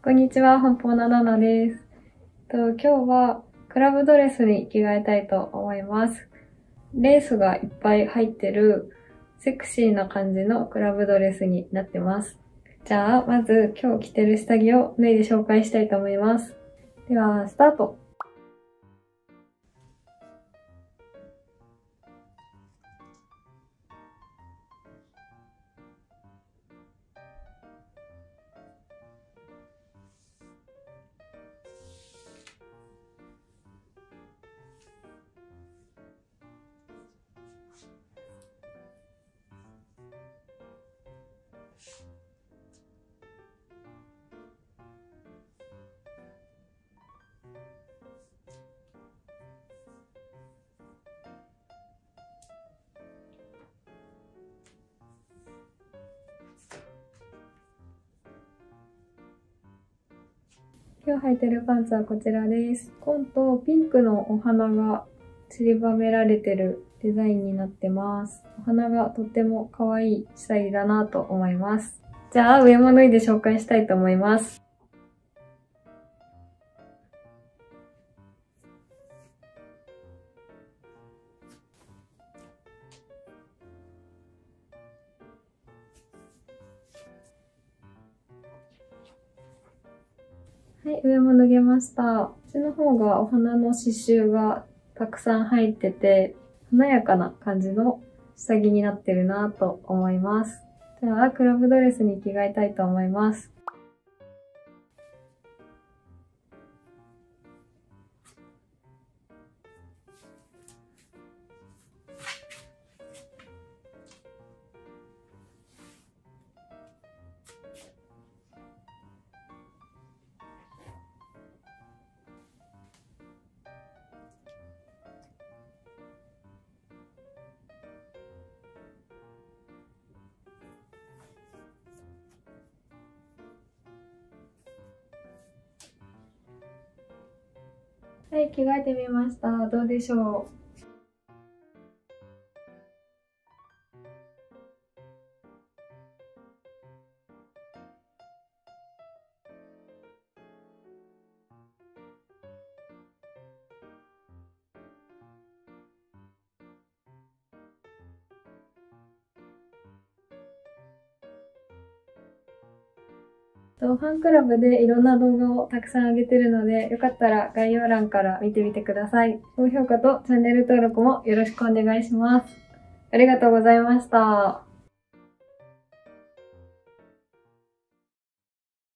こんにちは、本邦のナナです。今日はクラブドレスに着替えたいと思います。レースがいっぱい入ってるセクシーな感じのクラブドレスになってます。じゃあ、まず今日着てる下着を脱いで紹介したいと思います。では、スタート。今日履いてるパンツはこちらです。紺とピンクのお花が散りばめられてるデザインになってます。お花がとっても可愛いスタイルだなと思います。じゃあ上も脱いで紹介したいと思います。はい、上も脱げました。こっちの方がお花の刺繍がたくさん入ってて、華やかな感じの下着になってるなと思います。じゃあ、クラブドレスに着替えたいと思います。はい、着替えてみました。どうでしょう？ファンクラブでいろんな動画をたくさん上げてるので、よかったら概要欄から見てみてください。高評価とチャンネル登録もよろしくお願いします。ありがとうございました。